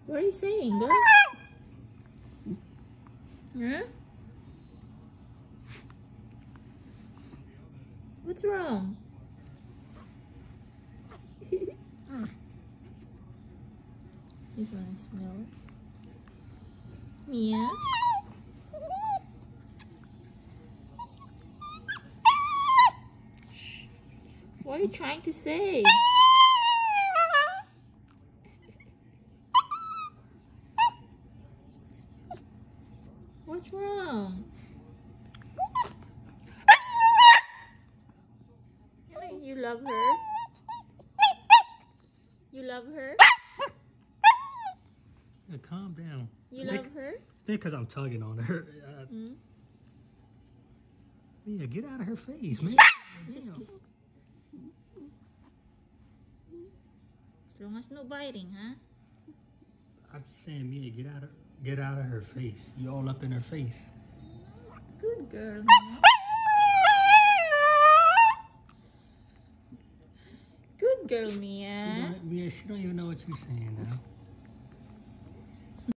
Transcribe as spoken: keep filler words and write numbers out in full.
What are you saying, girl? Huh? What's wrong? You just want to smell it. Mia? Shh. What are you trying to say? What's wrong? You love her? You love her? Yeah, calm down. You love her? It's because I'm tugging on her. Uh, Mm? Yeah, get out of her face, man. Just kiss. As long as no biting, huh? I'm just saying, Mia, get out of get out of her face. You all up in her face. Good girl, Mia. Good girl, Mia. She don't, Mia, she don't even know what you're saying now.